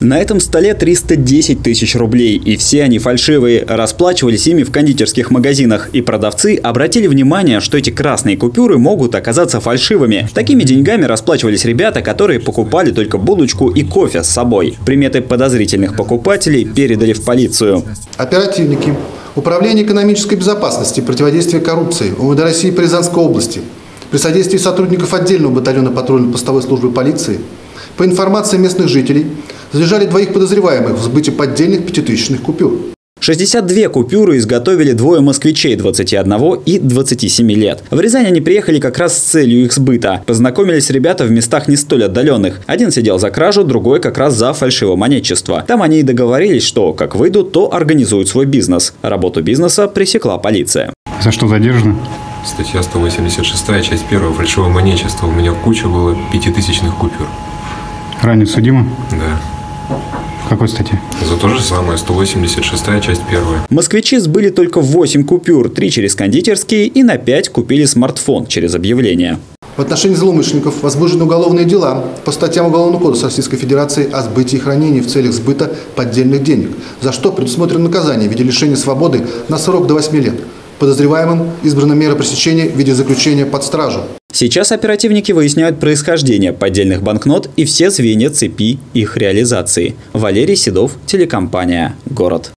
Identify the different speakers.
Speaker 1: На этом столе 310 тысяч рублей, и все они фальшивые. Расплачивались ими в кондитерских магазинах, и продавцы обратили внимание, что эти красные купюры могут оказаться фальшивыми. Такими деньгами расплачивались ребята, которые покупали только булочку и кофе с собой. Приметы подозрительных покупателей передали в полицию.
Speaker 2: Оперативники Управления экономической безопасности и противодействия коррупции УМВД России по Рязанской области при содействии сотрудников отдельного батальона патрульно-постовой службы полиции по информации местных жителей задержали двоих подозреваемых в сбыте поддельных пятитысячных купюр.
Speaker 1: 62 купюры изготовили двое москвичей 21 и 27 лет. В Рязань они приехали как раз с целью их сбыта. Познакомились ребята в местах не столь отдаленных. Один сидел за кражу, другой как раз за фальшивомонетчество. Там они и договорились, что как выйдут, то организуют свой бизнес. Работу бизнеса пресекла полиция.
Speaker 3: За что задержаны?
Speaker 4: Статья 186, часть 1, фальшивомонетчество. У меня куча было пятитысячных купюр.
Speaker 3: Ранее судимы?
Speaker 4: Да.
Speaker 3: В какой статье?
Speaker 4: За то же самое, 186, часть 1.
Speaker 1: Москвичи сбыли только 8 купюр, 3 через кондитерские и на 5 купили смартфон через объявление.
Speaker 2: В отношении злоумышленников возбуждены уголовные дела по статьям Уголовного кодекса Российской Федерации о сбытии и хранении в целях сбыта поддельных денег, за что предусмотрено наказание в виде лишения свободы на срок до 8 лет. Подозреваемым избрана мера пресечения в виде заключения под стражу.
Speaker 1: Сейчас оперативники выясняют происхождение поддельных банкнот и все звенья цепи их реализации. Валерий Седов, телекомпания «Город».